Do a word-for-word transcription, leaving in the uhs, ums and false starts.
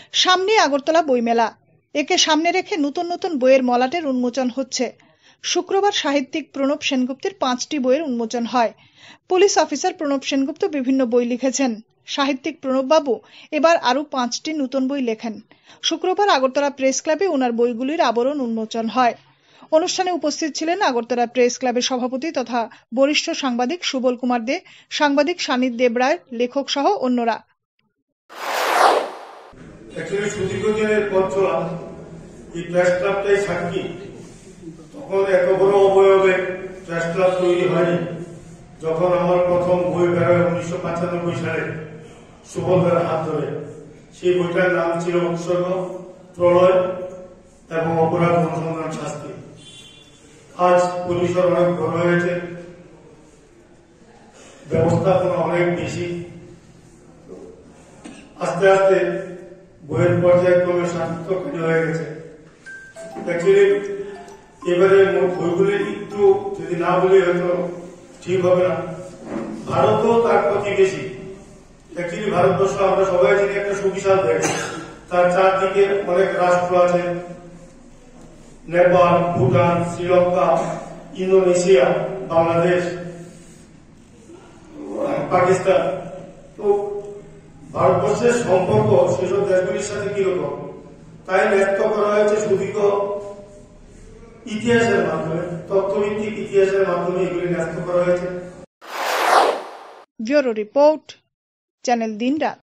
সামনে আগরতলা বইমেলা, একে সামনে রেখে নতুন নতুন বইয়ের মলাটের উন্মোচন হচ্ছে। শুক্রবার সাহিত্যিক প্রণব সেনগুপ্তের পাঁচটি বইয়ের উন্মোচন হয়। পুলিশ অফিসার প্রণব সেনগুপ্ত বিভিন্ন বই লিখেছেন। সাহিত্যিক প্রণববাবু এবার আরও পাঁচটি নতুন বই লেখেন। শুক্রবার আগরতলা প্রেস ক্লাবে ওনার বইগুলির আবরণ উন্মোচন হয়। অনুষ্ঠানে উপস্থিত ছিলেন আগরতলা প্রেস ক্লাবের সভাপতি তথা বরিষ্ঠ সাংবাদিক সুবল কুমার দে, সাংবাদিক সানিদ দেবরায়, লেখক সহ অন্যরা। তখন এত বড় অবয়বে প্রেস ক্লাব তৈরি হয়নি। যখন আমার প্রথম বই বেরোয় উনিশশো পঁচানব্বই সালে সুবলদের হাত ধরে, সেই বইটার নাম ছিল উৎসর্গ, প্রলয় এবং অপরাধ অনুসন্ধান শাস্তি। আজ পুলিশের অনেক বড় হয়েছে, ব্যবস্থাপনা অনেক বেশি, আস্তে আস্তে বইয়ের পর্যায়ক্রমে সার্থককারী হয়ে গেছে। অ্যাকচুয়ালি এবারে বইগুলি একটু যদি না বলি হয়তো ঠিক হবে না। ভারতও তার প্রতিবেশী। অ্যাকচুয়ালি ভারতবর্ষ আমরা সবাই জানি একটা সুবিশাল দেশ, তার চারদিকে অনেক রাষ্ট্র আছে, নেপাল, ভুটান, শ্রীলঙ্কা, ইন্দোনেশিয়া, বাংলাদেশ, পাকিস্তান। তো ভারতবর্ষের সম্পর্ক সেসব দেশগুলির সাথে কিরকম, তাই ন্যস্ত করা হয়েছে সুদীর্ঘ ইতিহাসের মাধ্যমে, তথ্যভিত্তিক ইতিহাসের মাধ্যমে এগুলি ন্যস্ত করা হয়েছে। ব্যুরো রিপোর্ট, চ্যানেল দিনরাত।